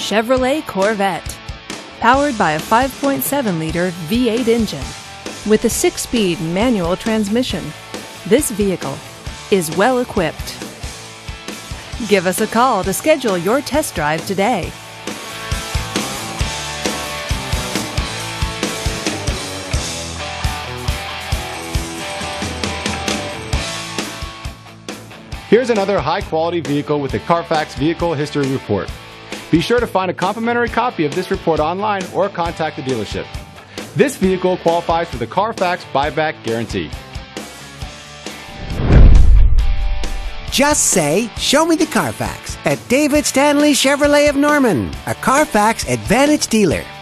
Chevrolet Corvette. Powered by a 5.7-liter V8 engine with a 6-speed manual transmission, this vehicle is well equipped. Give us a call to schedule your test drive today. Here's another high-quality vehicle with a Carfax Vehicle History Report. Be sure to find a complimentary copy of this report online or contact the dealership. This vehicle qualifies for the Carfax Buyback Guarantee. Just say, "Show me the Carfax" at David Stanley Chevrolet of Norman, a Carfax Advantage dealer.